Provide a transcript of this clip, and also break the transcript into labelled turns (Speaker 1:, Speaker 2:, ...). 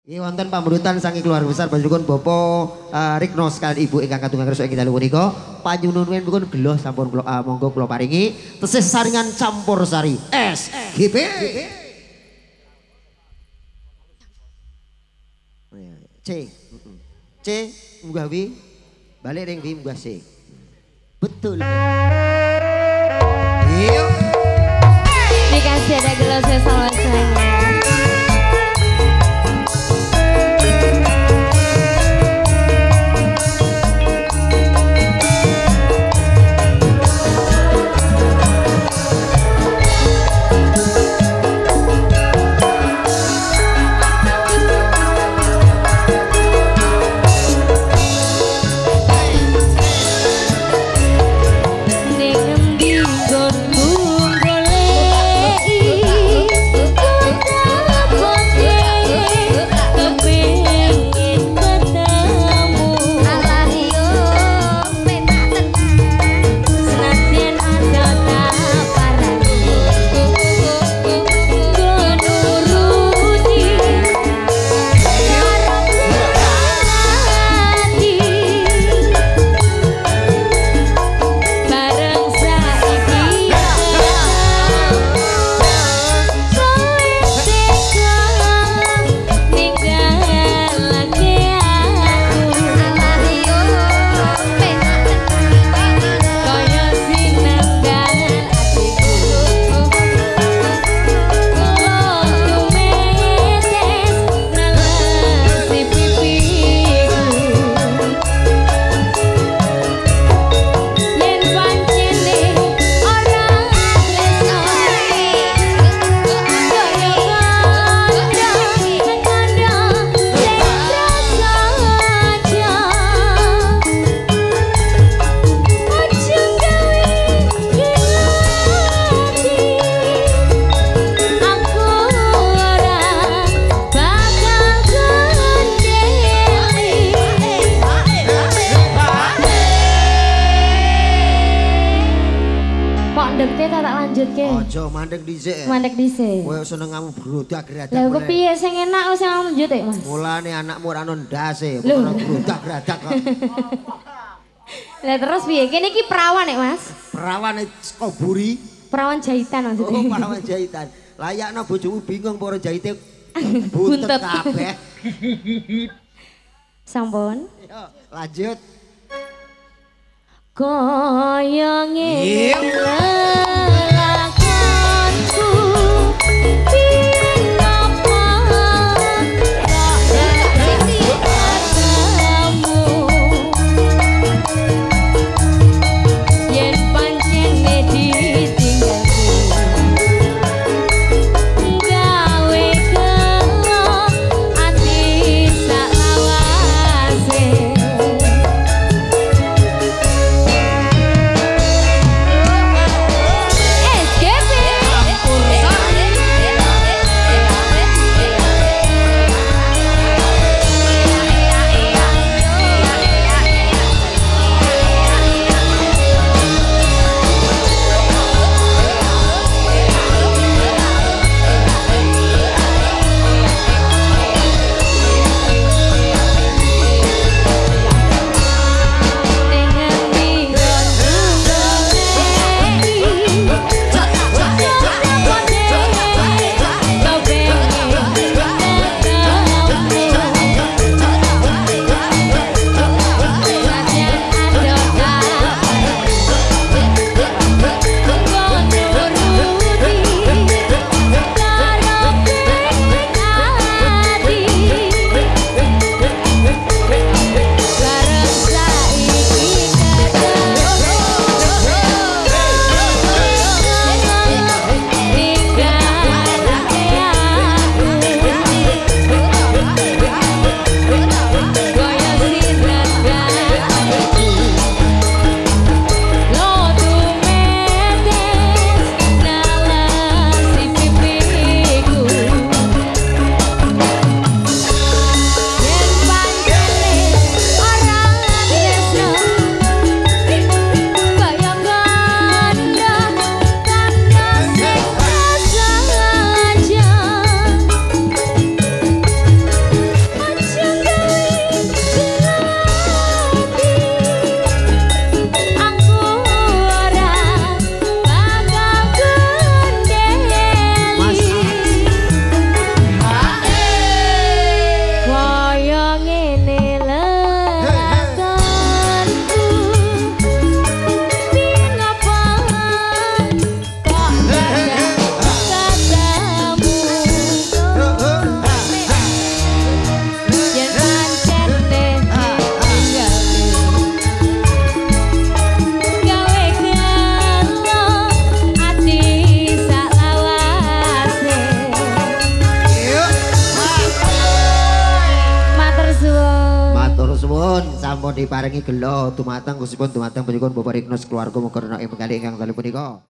Speaker 1: Ini wonten pamrutan saking keluarga besar panjenengan Bapak Rikno sekalian Ibu ingkang katungan kersa ing dalu punika panjenengan pun gelo sampun monggo kula paringi tesis saringan campur sari SGP. C munggah wi balik ring wi munggah C. Betul. Yuk.
Speaker 2: Dikasih ada gelasnya sama saya.
Speaker 1: Ojo mandek dhisik.
Speaker 2: Mandek dhisik.
Speaker 1: Kowe seneng kamu brodak-gradak.
Speaker 2: Lah kok piye sing enak sing lanjut ya, Mas?
Speaker 1: Mulane anakmu ora ono ndase, ora brodak-gradak kok.
Speaker 2: Lah terus piye? Kene iki perawan ya, Mas?
Speaker 1: Perawan Koburi.
Speaker 2: Perawan jahitan maksudnya.
Speaker 1: Oh, perawan jahitan. Layakno bojomu bingung para jahite buntet kabeh.
Speaker 2: Sampun.
Speaker 1: Yo, lanjut.
Speaker 2: Kaya ngene.
Speaker 1: suwun sampun diparingi gelo dumateng Gusipun dumateng panjenengan Bapak Rignos keluarga muga ana ing penggalih ingkang dalu punika.